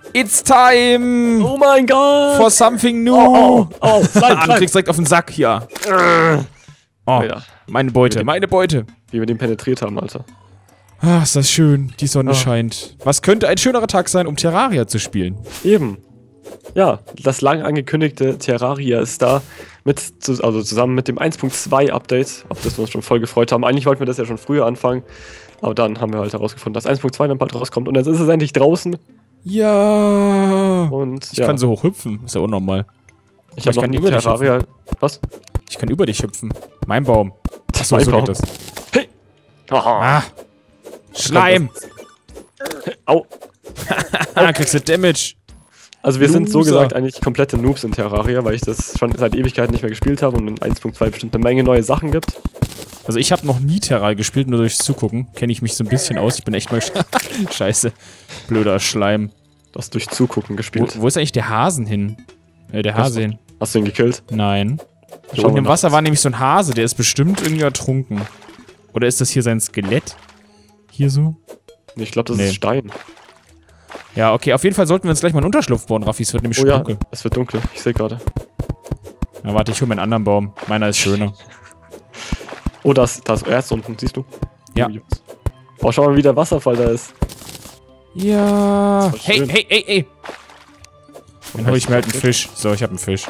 It's time! Oh mein Gott! For something new! Du kriegst direkt auf den Sack hier. Oh, ja. meine Beute, meine Beute. Wie wir den penetriert haben, Alter. Ah, ist das schön. Die Sonne scheint. Was könnte ein schönerer Tag sein, um Terraria zu spielen? Eben. Ja, das lang angekündigte Terraria ist da. Also zusammen mit dem 1.2 Update, auf das wir uns schon voll gefreut haben. Eigentlich wollten wir das ja schon früher anfangen. Aber dann haben wir halt herausgefunden, dass 1.2 dann bald rauskommt. Und jetzt ist es endlich draußen. Ja. Und ich kann so hoch hüpfen. Ist ja unnormal. Ich habe noch nie Terraria. Was? Ich kann über dich hüpfen. Mein Baum. Achso, so geht das. Hey! Ah! Schleim! Au! Kriegst du Damage. Also wir sind so gesagt eigentlich komplette Noobs in Terraria, weil ich das schon seit Ewigkeiten nicht mehr gespielt habe und in 1.2 bestimmt eine Menge neue Sachen gibt. Also ich habe noch nie Terraria gespielt, nur durchs Zugucken kenne ich mich so ein bisschen aus. Ich bin echt mal scheiße. Blöder Schleim. Du hast durch Zugucken gespielt. Wo ist eigentlich der Hasen hin? Der Hase hin. Hast du ihn gekillt? Nein. Und im Wasser war nämlich so ein Hase, der ist bestimmt irgendwie ertrunken. Oder ist das hier sein Skelett? Hier so? Ich glaube, das ist Stein. Ja, okay, auf jeden Fall sollten wir uns gleich mal einen Unterschlupf bauen, Raffi. Es wird nämlich dunkel. Es wird dunkel. Ich sehe gerade. Na, warte, ich hole mir einen anderen Baum. Meiner ist schöner. Oh, da ist Erz unten, siehst du? Ja. Oh, schau mal, wie der Wasserfall da ist. Ja. Hey. Dann hole ich mir halt einen Fisch. So, ich habe einen Fisch.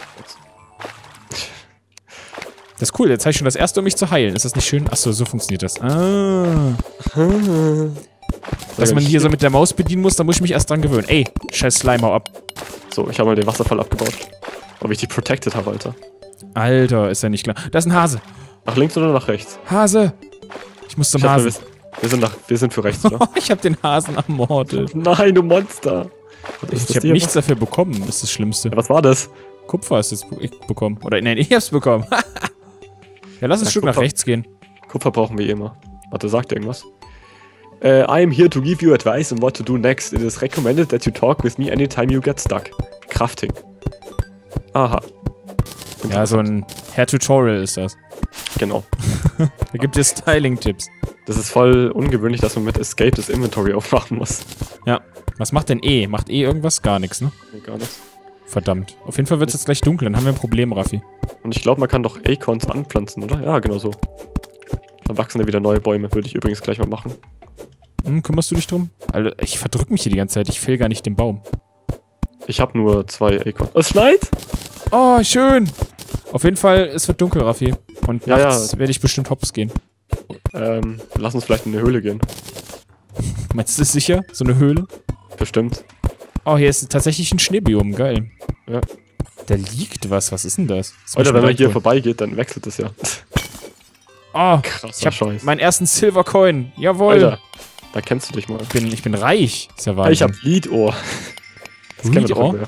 Das ist cool, jetzt habe ich schon das erste, um mich zu heilen. Ist das nicht schön? Achso, so funktioniert das. Ah. Dass man hier so mit der Maus bedienen muss, da muss ich mich erst dran gewöhnen. Ey, scheiß Slime, hau ab. So, ich habe mal den Wasserfall abgebaut. Ob ich die protected habe, Alter. Alter, ist ja nicht klar. Da ist ein Hase. Nach links oder nach rechts? Hase. Ich muss zum Hasen. Wir sind für rechts, oder? Ich habe den Hasen ermordet. Nein, du Monster. Ich habe nichts dafür bekommen, ist das Schlimmste. Ja, was war das? Kupfer ist jetzt bekommen. Oder nein, ich hab's bekommen. Ja, lass ein Stück nach rechts gehen. Kupfer brauchen wir immer. Warte, sagt irgendwas? I am here to give you advice on what to do next. It is recommended that you talk with me anytime you get stuck. Crafting. Aha. Ja, so ein Hair-Tutorial ist das. Genau. Da gibt es Styling-Tipps. Das ist voll ungewöhnlich, dass man mit Escape das Inventory aufmachen muss. Ja. Was macht denn E? Macht E irgendwas? Gar nichts, ne? Nee, gar nichts. Verdammt. Auf jeden Fall wird es jetzt gleich dunkel, dann haben wir ein Problem, Raffi. Und ich glaube, man kann doch Acorns anpflanzen, oder? Ja, genau so. Dann wachsen da wieder neue Bäume, würde ich übrigens gleich mal machen. Kümmerst du dich drum? Alter, ich verdrück mich hier die ganze Zeit, ich fehl gar nicht den Baum. Ich habe nur 2 Acorns. Es schneit? Oh, schön! Auf jeden Fall, es wird dunkel, Raffi. Und nachts werde ich bestimmt hops gehen. Lass uns vielleicht in eine Höhle gehen. Meinst du das sicher? So eine Höhle? Bestimmt. Oh, hier ist tatsächlich ein Schneebiom, geil. Ja. Da liegt was ist denn das? Oder wenn man hier vorbeigeht, dann wechselt es ja. Oh, krasser Scheiß. Meinen ersten Silver Coin, jawohl. Alter, da kennst du dich mal. Ich bin reich, ist ja Wahnsinn. Ich hab Liedohr. Das kennen wir doch mehr.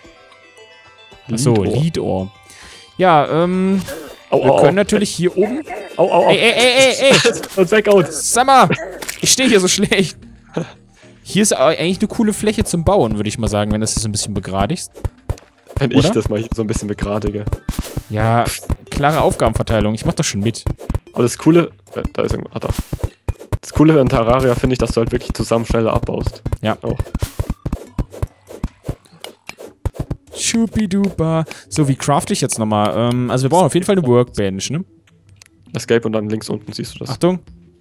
Achso, Liedohr. Ja, wir können natürlich hier oben... Ey! Und weg out. Sag mal, ich stehe hier so schlecht. Hier ist eigentlich eine coole Fläche zum Bauen, würde ich mal sagen, wenn du das so ein bisschen begradigst. Wenn ich das mal hier so ein bisschen begradige. Ja, klare Aufgabenverteilung, ich mach das schon mit. Aber das Coole... da ist irgendwas. Das Coole an Terraria finde ich, dass du halt wirklich zusammen schneller abbaust. Ja. Auch. Schubiduba. So, wie crafte ich jetzt nochmal? Also wir brauchen auf jeden Fall eine Workbench, ne? Escape und dann links unten siehst du das. Achtung.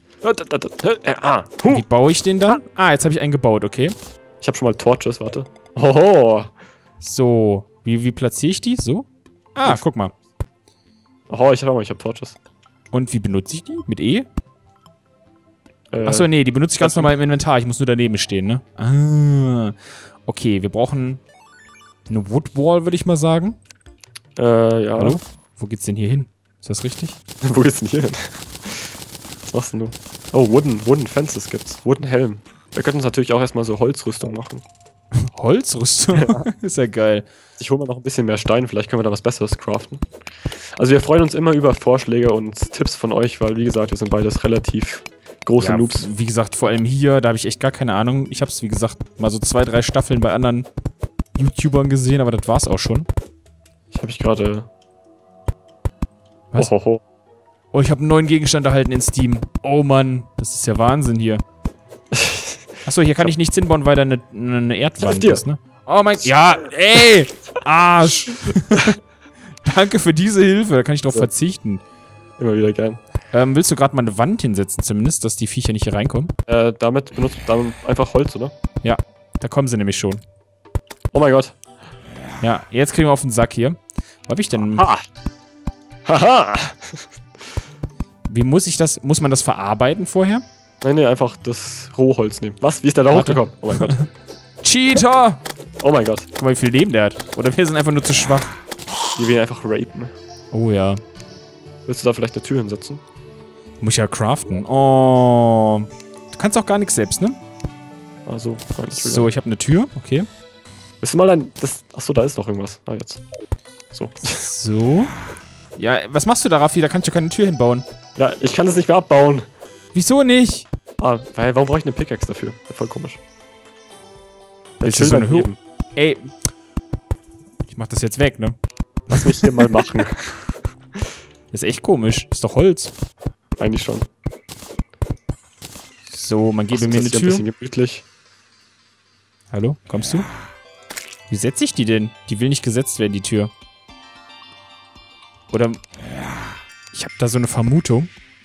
Wie baue ich den dann? Ah, jetzt habe ich einen gebaut, okay. Ich habe schon mal Torches, warte. Oho. So, wie platziere ich die? So? Ah, guck mal. Oh, ich hab Torches. Und wie benutze ich die? Mit E? Achso, nee, die benutze ich ganz normal im Inventar. Ich muss nur daneben stehen, ne? Ah. Okay, wir brauchen eine Woodwall, würde ich mal sagen. Ja. Hallo? Wo geht's denn hier hin? Ist das richtig? Wo geht's denn hier hin? Was machst denn du? Oh, Wooden Fences gibt's. Wooden Helm. Wir könnten uns natürlich auch erstmal so Holzrüstung machen. Holzrüstung? Ja. Ist ja geil. Ich hole mal noch ein bisschen mehr Stein, vielleicht können wir da was Besseres craften. Also wir freuen uns immer über Vorschläge und Tipps von euch, weil wie gesagt, wir sind beides relativ große Noobs. Wie gesagt, vor allem hier, da habe ich echt gar keine Ahnung. Ich habe es, wie gesagt, mal so 2, 3 Staffeln bei anderen YouTubern gesehen, aber das war's auch schon. Ich habe gerade... Was? Oh, ich habe einen neuen Gegenstand erhalten in Steam. Oh Mann, das ist ja Wahnsinn hier. Achso, hier kann ich nichts hinbauen, weil da eine Erdwand ist, ne? Oh mein... Ja, ey! Arsch! Danke für diese Hilfe, da kann ich drauf verzichten. Immer wieder gern. Willst du gerade mal eine Wand hinsetzen zumindest, dass die Viecher nicht hier reinkommen? Damit benutzt dann einfach Holz, oder? Ja, da kommen sie nämlich schon. Oh mein Gott. Ja, jetzt kriegen wir auf den Sack hier. Wo hab ich denn... Haha! Wie muss ich das... Muss man das verarbeiten vorher? Nee, einfach das Rohholz nehmen. Was? Wie ist der da Warte. hochgekommen? Oh mein Gott. Cheater! Oh mein Gott. Guck mal, wie viel Leben der hat. Oder wir sind einfach nur zu schwach. Die will ihn einfach rapen. Oh ja. Willst du da vielleicht eine Tür hinsetzen? Muss ich ja craften. Oh. Du kannst auch gar nichts selbst, ne? Also, So, ich habe eine Tür. Okay. Willst du mal dein... Achso, da ist noch irgendwas. Ah, jetzt. So. So. Ja, was machst du da, Raffi? Da kannst du keine Tür hinbauen. Ja, ich kann das nicht mehr abbauen. Wieso nicht? Weil, warum brauche ich eine Pickaxe dafür? Ja, voll komisch. Ist das so eine Höhe? Ey. Ich mach das jetzt weg, ne? Lass mich hier mal machen. Das ist echt komisch. Ist doch Holz. Eigentlich schon. So, man gebe mir eine Tür. Ein bisschen gemütlich. Hallo? Kommst du? Wie setze ich die denn? Die will nicht gesetzt werden, die Tür. Oder... Ich habe da so eine Vermutung.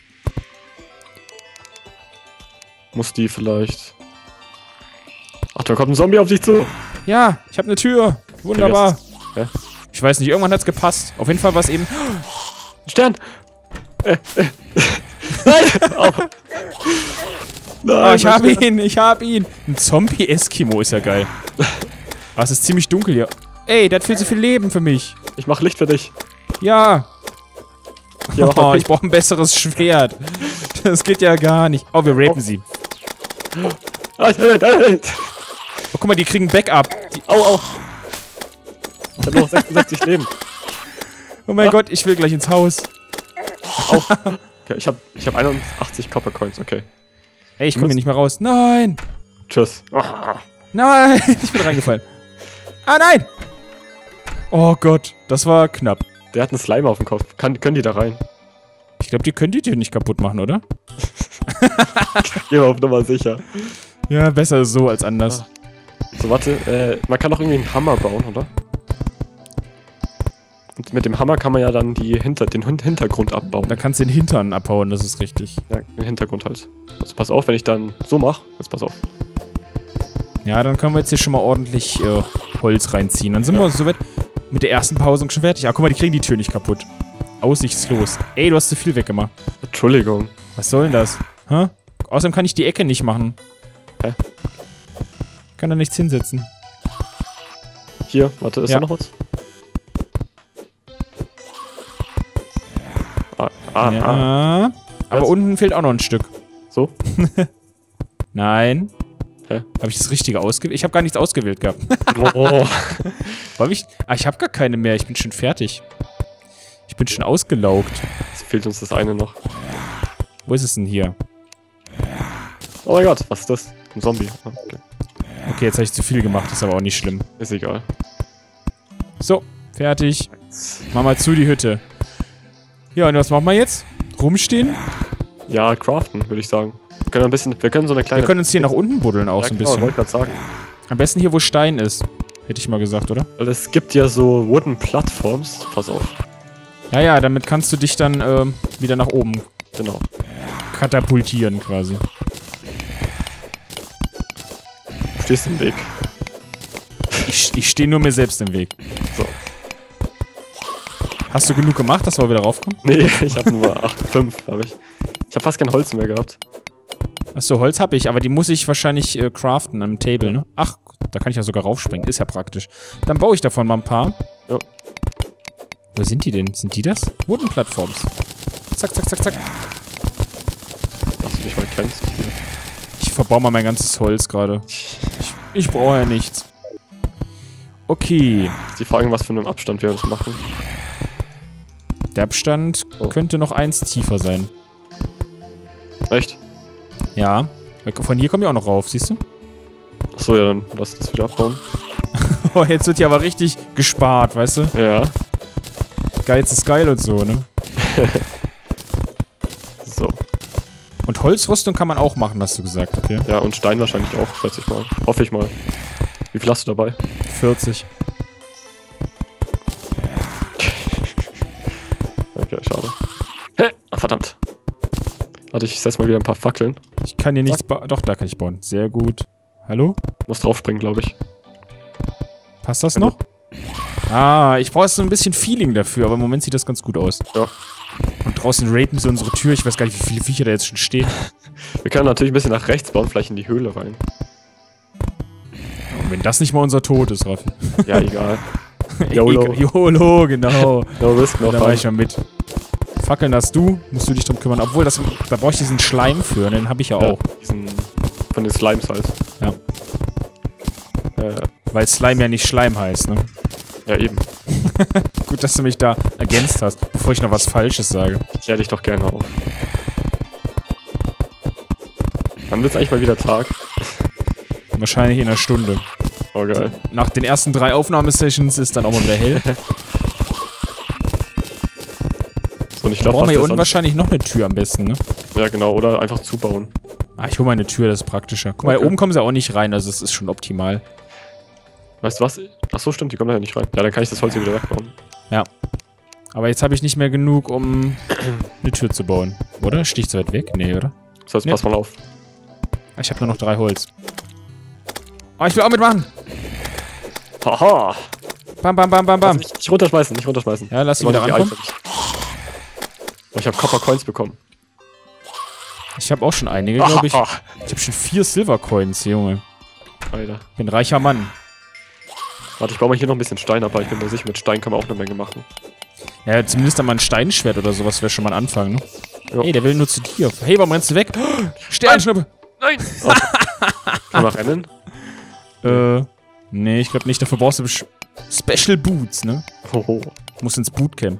Muss die vielleicht... Ach, da kommt ein Zombie auf dich zu. Ja, ich habe eine Tür. Wunderbar. Okay, ich weiß nicht, irgendwann hat's gepasst. Auf jeden Fall war es eben... Stern! Nein! Oh. Nein, ich hab ihn. Ein Zombie-Eskimo ist ja geil. Aber es ist ziemlich dunkel hier. Ey, der hat viel zu viel Leben für mich. Ich mach Licht für dich. Ja. Ja, oh, ich brauche ein besseres Schwert. Das geht ja gar nicht. Oh, wir rapen sie. Oh, guck mal, die kriegen Backup. Au. Ich hab noch 66 Leben. Oh mein Gott, ich will gleich ins Haus. Au. Okay, ich hab 81 Copper Coins, okay. Ey, ich komme hier nicht mehr raus. Nein! Tschüss. Nein! Ich bin reingefallen. Ah, nein! Oh Gott, das war knapp. Der hat einen Slime auf dem Kopf. Können die da rein? Ich glaube, die können die Tür nicht kaputt machen, oder? Geh mal auf Nummer sicher. Ja, besser so als anders. So, warte. Man kann doch irgendwie einen Hammer bauen, oder? Und mit dem Hammer kann man ja dann den Hintergrund abbauen. Da kannst du den Hintern abhauen, das ist richtig. Ja, den Hintergrund halt. Also pass auf, wenn ich dann so mache. Jetzt pass auf. Ja, dann können wir jetzt hier schon mal ordentlich Holz reinziehen. Dann sind wir so weit mit der ersten Pause schon fertig. Ah, guck mal, die kriegen die Tür nicht kaputt. Aussichtslos. Ey, du hast zu viel weggemacht. Entschuldigung. Was soll denn das? Hä? Außerdem kann ich die Ecke nicht machen. Hä? Ich kann da nichts hinsetzen. Hier, warte, ist da noch was? Ja. Aber unten fehlt auch noch ein Stück. So? Nein. Hä? Habe ich das Richtige ausgewählt? Ich habe gar nichts ausgewählt gehabt. Oh. Ich habe gar keine mehr. Ich bin schon fertig. Ich bin schon ausgelaugt. Jetzt fehlt uns das eine noch. Wo ist es denn hier? Oh mein Gott, was ist das? Ein Zombie. Okay, okay, jetzt habe ich zu viel gemacht. Ist aber auch nicht schlimm. Ist egal. So, fertig. Mach mal zu die Hütte. Ja, und was machen wir jetzt? Rumstehen? Ja, craften, würde ich sagen. Wir können so eine kleine... Wir können uns hier nach unten buddeln auch so ein bisschen. Wollte gerade sagen. Am besten hier, wo Stein ist. Hätte ich mal gesagt, oder? Weil es gibt ja so Wooden Plattforms. Pass auf. Ja, damit kannst du dich dann wieder nach oben katapultieren quasi. Du stehst im Weg. Ich stehe nur mir selbst im Weg. So. Hast du genug gemacht, dass wir wieder raufkommen? Nee, ich habe nur 5, habe ich. Ich habe fast kein Holz mehr gehabt. Achso, Holz habe ich, aber die muss ich wahrscheinlich craften am Table, ne? Ach, da kann ich ja sogar raufspringen. Ist ja praktisch. Dann baue ich davon mal ein paar. Ja. Wo sind die denn? Sind die das? Wooden Plattforms. Zack. Dass du dich mal kennst. Ich verbaue mal mein ganzes Holz gerade. Ich brauche ja nichts. Okay. Die Frage, was für einen Abstand wir uns machen. Der Abstand könnte noch 1 tiefer sein. Echt? Ja. Von hier kommen wir auch noch rauf, siehst du? Achso, ja, dann lass das wieder abbauen. Oh, jetzt wird hier aber richtig gespart, weißt du? Ja. Geiz ist geil und so, ne? So. Und Holzrüstung kann man auch machen, hast du gesagt, okay? Ja, und Stein wahrscheinlich auch, schätze ich mal. Hoffe ich mal. Wie viel hast du dabei? 40. Okay, schade. Hä? Ah, verdammt. Warte, ich setze mal wieder ein paar Fackeln. Ich kann hier nichts bauen. Doch, da kann ich bauen. Sehr gut. Hallo? Muss draufspringen, glaube ich. Passt das noch? Ah, ich brauche so ein bisschen Feeling dafür, aber im Moment sieht das ganz gut aus. Ja. Und draußen raten sie unsere Tür. Ich weiß gar nicht, wie viele Viecher da jetzt schon stehen. Wir können natürlich ein bisschen nach rechts bauen, vielleicht in die Höhle rein. Und wenn das nicht mal unser Tod ist, Raffi. Ja, egal. YOLO. YOLO, genau. No risk, no Da war fun. ich ja mit. Fackeln hast du, musst du dich drum kümmern. Obwohl, da brauche ich diesen Schleim für, den habe ich ja auch. Diesen, von den Slimes halt. Ja. Weil Slime ja nicht Schleim heißt, ne? Ja, eben. Gut, dass du mich da ergänzt hast, bevor ich noch was Falsches sage. Klär dich doch gerne auf. Wann wird's eigentlich mal wieder Tag? Wahrscheinlich in einer Stunde. Oh, geil. Nach den ersten 3 Aufnahmesessions ist dann auch mal wieder hell. So, und ich Da glaube, brauchen wir hier unten wahrscheinlich noch eine Tür am besten, ne? Ja, genau. Oder einfach zubauen. Ah, ich hole mal eine Tür, das ist praktischer. Guck mal, Okay. da oben kommen sie auch nicht rein, also es ist schon optimal. Weißt du was? Ach so, stimmt, die kommen da ja nicht rein. Ja, dann kann ich das Holz hier wieder wegbauen. Ja. Aber jetzt habe ich nicht mehr genug, um eine Tür zu bauen. Oder? Stehe ich zu weit weg? Nee, oder? Das heißt, Ja. pass mal auf. Ah, ich habe nur noch 3 Holz. Oh, ich will auch mitmachen. Haha! Bam, bam, bam, bam, bam. Nicht runterschmeißen, nicht runterschmeißen. Ja, lass ihn Wir wieder wollen die rankommen. Items. Oh, ich habe Copper Coins bekommen. Ich habe auch schon einige, glaube ich. Ich habe schon 4 Silver Coins, Junge. Alter. Bin ein reicher Mann. Warte, ich baue mal hier noch ein bisschen Stein ab, aber ich bin mir sicher, mit Stein kann man auch eine Menge machen. Ja, zumindest dann mal ein Steinschwert oder sowas wäre schon mal ein Anfang, ne? Jo. Hey, der will nur zu dir. Hey, warum rennst du weg? Sternschnuppe! Nein! Oh. Kann man rennen? Nee, ich glaube nicht. Dafür brauchst du Special Boots, ne? Hoho. Muss ins Bootcamp.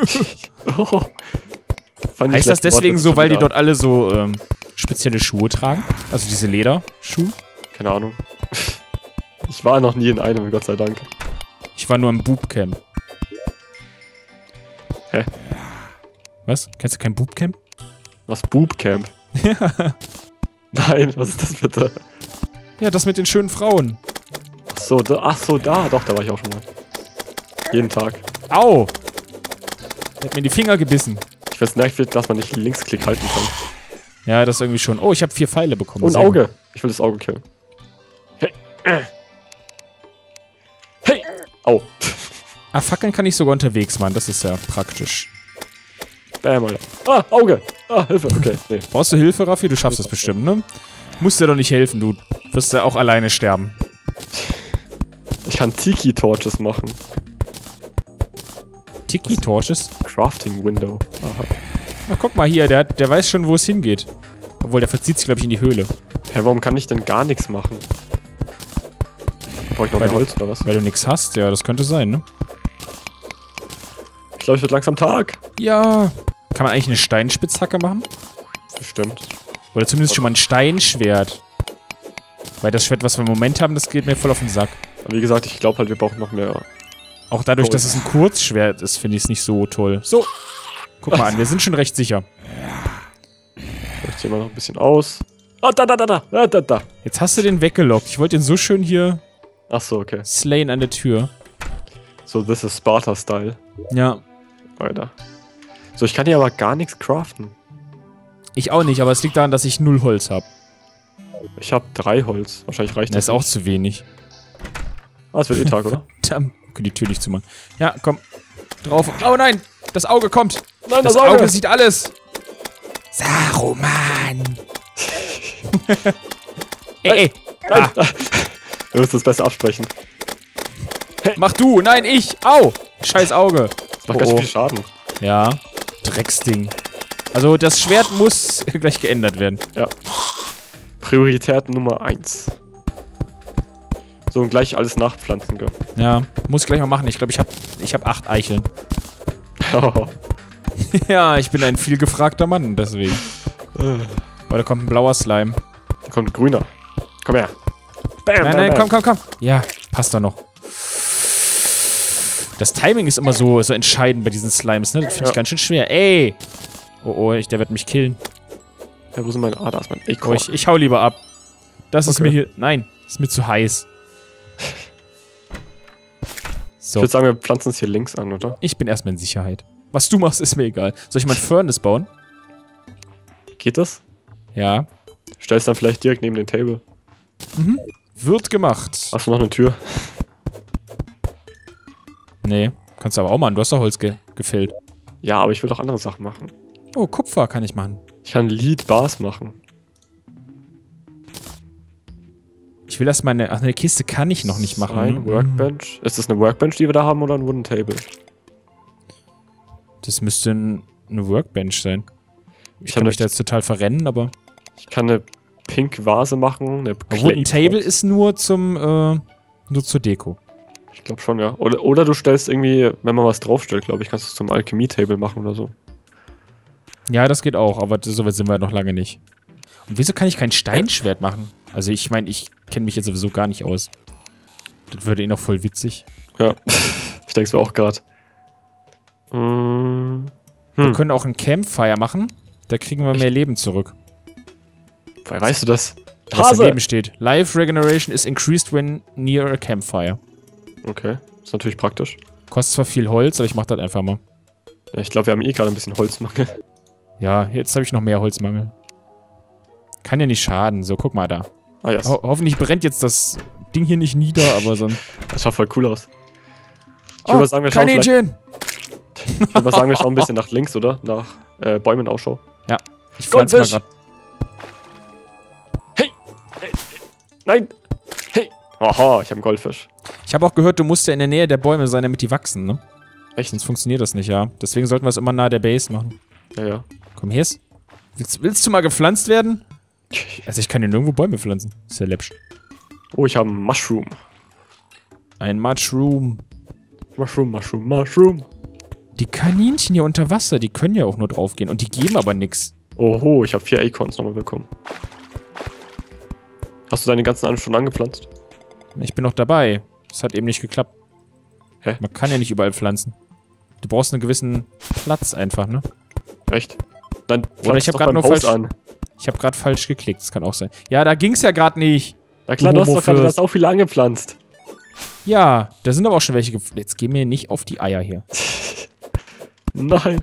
Heißt Heißt das deswegen so, weil die dort alle so spezielle Schuhe tragen? Also diese Lederschuhe? Keine Ahnung. Ich war noch nie in einem, Gott sei Dank. Ich war nur im Bootcamp. Hä? Was? Kennst du kein Bootcamp? Was? Boobcamp? Ja. Nein, was ist das bitte? Ja, das mit den schönen Frauen. Ach so, da. Doch, da war ich auch schon mal. Jeden Tag. Au! Der hat mir in die Finger gebissen. Ich find's nervig, dass man nicht Linksklick halten kann. Ja, das irgendwie schon. Oh, ich habe 4 Pfeile bekommen. Und Sehr gut. Auge. Ich will das Auge killen. Hey. Hey. Au. Ah, Fackeln kann ich sogar unterwegs machen. Das ist ja praktisch. Bam, Alter. Ah, Auge. Ah, Hilfe. Okay, nee. Brauchst du Hilfe, Raffi? Du schaffst das bestimmt, ne? Musst dir doch nicht helfen, du wirst ja auch alleine sterben. Ich kann Tiki-Torches machen. Tiki-Torches? Crafting Window. Aha. Na, guck mal hier, der weiß schon, wo es hingeht. Obwohl, der verzieht sich, glaube ich, in die Höhle. Hä, warum kann ich denn gar nichts machen? Brauche ich noch Weil mehr du- Holz oder was? Weil du nichts hast. Ja, das könnte sein, ne? Ich glaube, es wird langsam Tag. Ja. Kann man eigentlich eine Steinspitzhacke machen? Bestimmt. Oder zumindest schon mal ein Steinschwert. Weil das Schwert, was wir im Moment haben, das geht mir voll auf den Sack. Aber wie gesagt, ich glaube halt, wir brauchen noch mehr. Auch dadurch, dass es ein Kurzschwert ist, finde ich es nicht so toll. So. Guck mal an, wir sind schon recht sicher. Ich ziehe mal noch ein bisschen aus. Ah, da. Jetzt hast du den weggelockt. Ich wollte den so schön hier Ach so, okay. slayen an der Tür. So, this is Sparta-Style. Ja. Alter. So, ich kann hier aber gar nichts craften. Ich auch nicht, aber es liegt daran, dass ich 0 Holz habe. Ich habe 3 Holz. Wahrscheinlich reicht Das ist auch nicht. zu wenig. Ah, es wird eh Tag, oder? Verdammt. Okay, die Tür nicht zumachen. Ja, komm. Drauf. Oh nein! Das Auge kommt! Nein, Das Auge sieht alles! Saruman! ey! Ah, Wir müssen das besser absprechen. mach du! Nein, ich! Au! Scheiß Auge! Das macht ganz schön viel Schaden. Ja. Drecksding. Also, das Schwert muss gleich geändert werden. Ja. Priorität Nummer 1. So, und gleich alles nachpflanzen, gell? Ja, muss ich gleich mal machen. Ich glaube, ich hab 8 Eicheln. Ja, ich bin ein viel gefragter Mann, deswegen. Oh, da kommt ein blauer Slime. Da kommt ein grüner. Komm her. Bam, Nein, komm. Ja, passt da noch. Das Timing ist immer so entscheidend bei diesen Slimes, ne? Das finde ich ganz schön schwer. Ey! Oh, der wird mich killen. Ja, wo sind meine... Ah, da ist mein Oh, Acorn. ich hau lieber ab. Das ist Okay. mir hier... Nein, ist mir zu heiß. So. Ich würde sagen, wir pflanzen es hier links an, oder? Ich bin erstmal in Sicherheit. Was du machst, ist mir egal. Soll ich mal ein Furnace bauen? Geht das? Ja. Stell es dann vielleicht direkt neben den Table. Mhm. Wird gemacht. Hast du noch eine Tür? Nee. Kannst du aber auch machen. Du hast doch Holz gefällt. Ja, aber ich will doch andere Sachen machen. Oh, Kupfer kann ich machen. Ich kann Lead Bars machen. Ich will erst mal eine... Ach, eine Kiste kann ich noch nicht machen. Ein Workbench. Ist das eine Workbench, die wir da haben, oder ein Wooden Table? Das müsste eine Workbench sein. Ich kann habe mich da jetzt total verrennen, aber... Ich kann eine Pink Vase machen. Eine Wooden Table ist nur zum... nur zur Deko. Ich glaube schon, ja. Oder du stellst irgendwie, wenn man was draufstellt, glaube ich, kannst du es zum Alchemie-Table machen oder so. Ja, das geht auch, aber so weit sind wir noch lange nicht. Und wieso kann ich kein Steinschwert machen? Also ich meine, ich kenne mich jetzt sowieso gar nicht aus. Das würde eh noch voll witzig. Ja, ich denke es mir auch gerade. Wir können auch ein Campfire machen. Da kriegen wir mehr Leben zurück. Woher weißt du das? Was daneben steht. Life Regeneration is increased when near a campfire. Okay, ist natürlich praktisch. Kostet zwar viel Holz, aber ich mach das einfach mal. Ja, ich glaube, wir haben eh gerade ein bisschen Holzmangel. Ja, jetzt habe ich noch mehr Holzmangel. Kann ja nicht schaden. So, guck mal da. Ah, yes. Hoffentlich brennt jetzt das Ding hier nicht nieder, aber so ein... Das schaut voll cool aus. Ich Oh, würde sagen, wir schauen Kaninchen! Ich würde mal sagen, wir schauen ein bisschen nach links, oder? Nach Bäumen Ausschau. Ja, ich pflanze mal Goldfisch! grad. Hey! Nein! Hey! Aha, ich habe einen Goldfisch. Ich habe auch gehört, du musst ja in der Nähe der Bäume sein, damit die wachsen, ne? Echt? Sonst funktioniert das nicht, ja. Deswegen sollten wir es immer nahe der Base machen. Ja, ja. Komm, hier ist. Willst du mal gepflanzt werden? Also ich kann hier nirgendwo Bäume pflanzen. Ist ja läppsch. Oh, ich habe einen Mushroom. Ein Mushroom. Mushroom. Die Kaninchen hier unter Wasser, die können ja auch nur draufgehen. Und die geben aber nix. Oho, ich habe 4 Acorns nochmal bekommen. Hast du deine ganzen anderen schon angepflanzt? Ich bin noch dabei. Das hat eben nicht geklappt. Hä? Man kann ja nicht überall pflanzen. Du brauchst einen gewissen Platz einfach, ne? Echt? Dann Oder ich habe gerade nur falsch... Ich habe gerade falsch geklickt, das kann auch sein. Ja, da ging's ja gerade nicht. Na klar, du hast doch gerade das auch viele angepflanzt. Ja, da sind aber auch schon welche Jetzt geh mir nicht auf die Eier hier. Nein.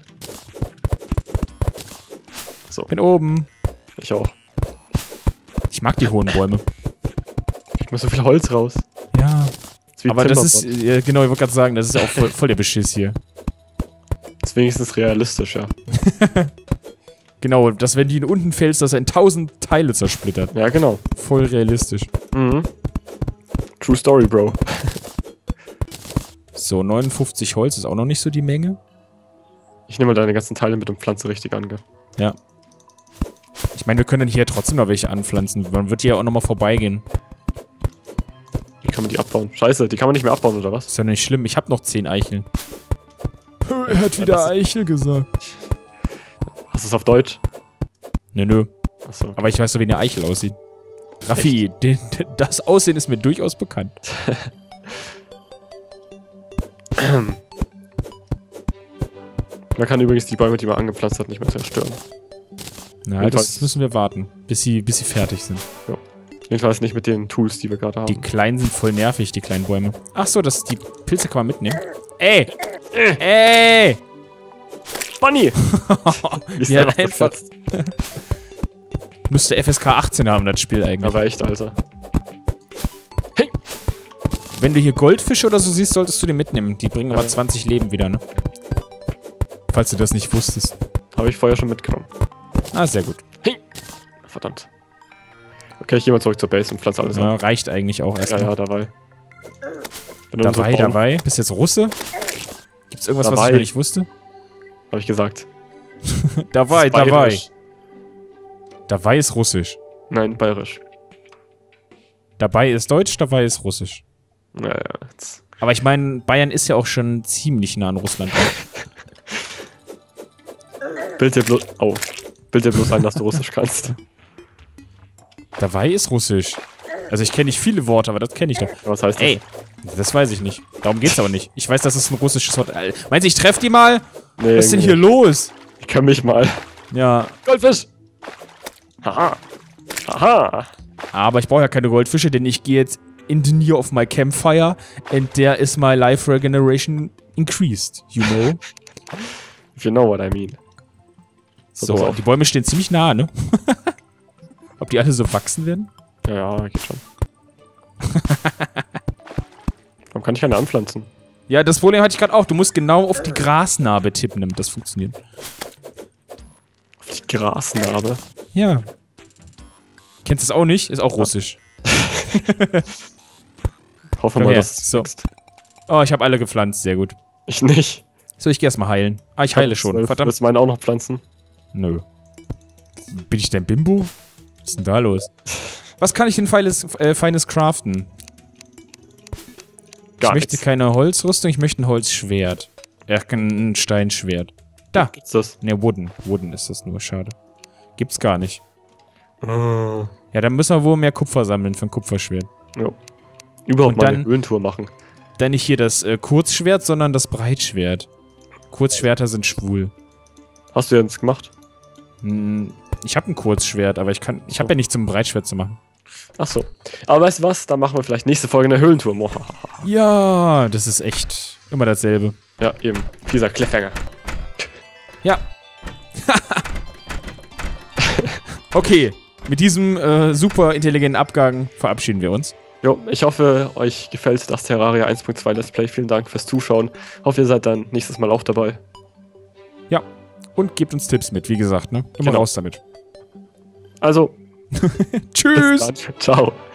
So. Bin oben. Ich auch. Ich mag die hohen Bäume. Ich muss so viel Holz raus. Ja. Das Aber das ist, genau, ich wollte gerade sagen, das ist ja auch voll der Beschiss hier. Das ist wenigstens realistisch, ja. Genau, dass wenn die in unten fällst, dass er in 1000 Teile zersplittert. Ja, genau. Voll realistisch. Mhm. True Story, Bro. So, 59 Holz ist auch noch nicht so die Menge. Ich nehme mal deine ganzen Teile mit und pflanze richtig an, gell? Ja. Ich meine, wir können hier trotzdem noch welche anpflanzen. Man wird hier auch nochmal vorbeigehen. Wie kann man die abbauen? Scheiße, die kann man nicht mehr abbauen, oder was? Ist ja nicht schlimm, ich habe noch 10 Eicheln. Er hat wieder Eichel gesagt. Hast du es auf Deutsch? Nö. Achso. Aber ich weiß so, wie eine Eichel aussieht. Raffi, das Aussehen ist mir durchaus bekannt. Man kann übrigens die Bäume, die man angepflanzt hat, nicht mehr zerstören. Na, das müssen wir warten, bis sie fertig sind. Ja. Jedenfalls nicht mit den Tools, die wir gerade haben. Die kleinen sind voll nervig, die kleinen Bäume. Ach so, die Pilze kann man mitnehmen. Ey! Ey! Bunny! Ja, einfach. Müsste FSK 18 haben, das Spiel eigentlich. Aber echt, Alter. Hey! Wenn du hier Goldfische oder so siehst, solltest du die mitnehmen. Die bringen aber 20 Leben wieder, ne? Falls du das nicht wusstest. Habe ich vorher schon mitgenommen. Ah, sehr gut. Hey! Verdammt. Okay, ich gehe mal zurück zur Base und pflanze alles Ja, an. reicht eigentlich auch erstmal. Ja, dabei. Dabei. Bist du jetzt Russe? Gibt's irgendwas, was ich noch nicht wusste? Habe ich gesagt. dabei. Bayerisch. Dabei ist Russisch. Nein, bayerisch. Dabei ist Deutsch, dabei ist Russisch. Naja, jetzt. Aber ich meine, Bayern ist ja auch schon ziemlich nah an Russland. Bild dir bloß ein, dass du Russisch kannst. Dabei ist Russisch. Also ich kenne nicht viele Worte, aber das kenne ich doch. Was heißt das? Ey, das weiß ich nicht. Darum geht's aber nicht. Ich weiß, das ist ein russisches Wort. Meinst du, ich treff die mal? Nee, was ist denn hier los? Ich kann mich mal. Ja. Goldfisch! Haha. Haha. Aber ich brauche ja keine Goldfische, denn ich gehe jetzt in the near of my campfire and there is my life regeneration increased, you know? If you know what I mean. So, die Bäume stehen ziemlich nah, ne? Ob die alle so wachsen werden? Ja, geht schon. Warum kann ich keine anpflanzen? Ja, das Problem hatte ich gerade auch. Du musst genau auf die Grasnarbe tippen, damit das funktioniert. Auf die Grasnarbe? Ja. Kennst du das auch nicht? Ist auch russisch. Hoffen wir mal, dass es so. wächst. Oh, ich habe alle gepflanzt. Sehr gut. Ich nicht. So, ich geh erstmal heilen. Ah, ich heile schon. Verdammt. Willst du meinen auch noch pflanzen? Nö. Bin ich dein Bimbo? Was ist denn da los? Was kann ich denn Feines craften? Ich möchte keine Holzrüstung, ich möchte ein Holzschwert. Ein Steinschwert. Da. Gibt's das? Ne, Wooden. Wooden ist das nur, schade. Gibt's gar nicht. Oh. Ja, dann müssen wir wohl mehr Kupfer sammeln für ein Kupferschwert. Jo. Überhaupt Und mal dann- eine Höhentour machen. Dann nicht hier das Kurzschwert, sondern das Breitschwert. Kurzschwerter sind schwul. Hast du jetzt gemacht? Ich habe ein Kurzschwert, aber ich habe ja nicht zum Breitschwert zu machen. Ach so. Aber weißt du was? Dann machen wir vielleicht nächste Folge eine Höhlentour. Mohahaha. Ja, das ist echt immer dasselbe. Ja, eben. Dieser Cliffhanger. Ja. Okay, mit diesem super intelligenten Abgang verabschieden wir uns. Jo, ich hoffe, euch gefällt das Terraria 1.2 Let's Play. Vielen Dank fürs Zuschauen. Hoffe, ihr seid dann nächstes Mal auch dabei. Ja, und gebt uns Tipps mit, wie gesagt, ne? Immer Genau. raus damit. Also, Tschüss! bis dann. Ciao.